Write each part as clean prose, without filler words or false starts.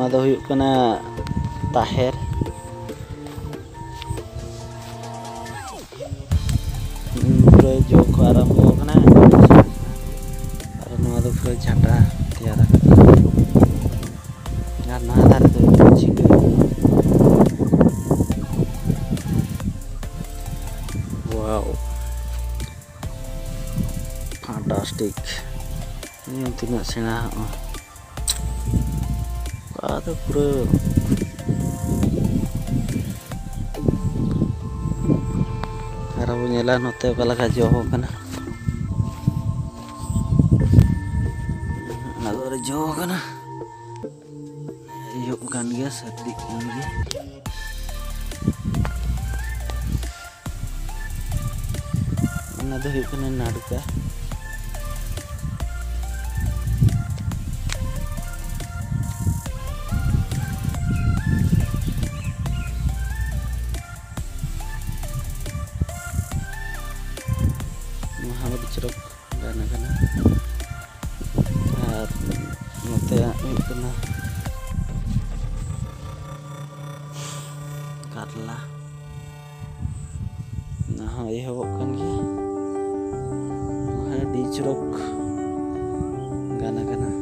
नवा दो हुयुक कना ताहेर पूरा जो को आरंभ कना और नवा दो पूरा झंडा तैयार यार ना धारे दो झिंगे wow fantastic ini tidak senang ada pura cara punya lah note kalau kajau kan ada jauh kan yuk kan dia sedih ini ada yuk kan narka ceruk dan karena note itu nah karla nah ya kan ya di ceruk karena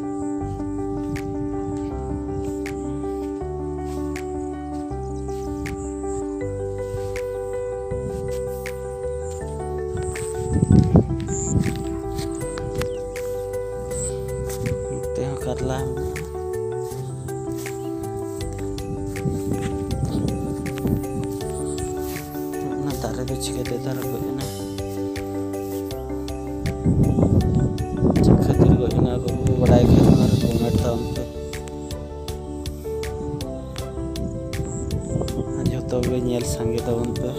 karla nah tarik itu jika dia taruh begini jika diri ini aku berai kan harus komat untuk aja tahu nyel sanggit untuk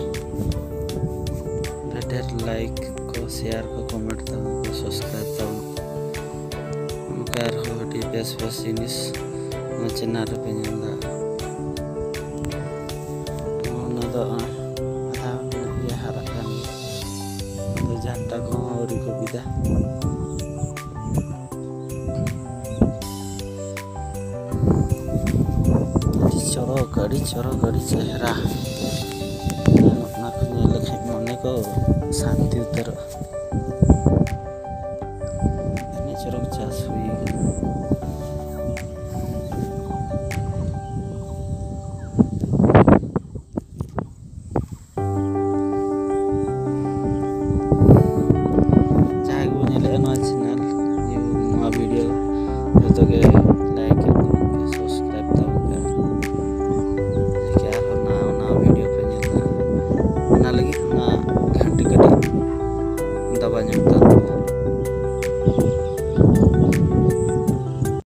ada like ko share ko comment tahu ko subscribe tahu कार हो डी बेस जिनिस चेनार पेना हाराkan झंटा को औरी को बिदा चoro गाड़ी चेहरा मन को शांति उतर चरक चास हुई चैनल वीडियो जो के लाइक सब्सक्राइब क्या ना वीडियो पे ना लगी ना घंटी दबा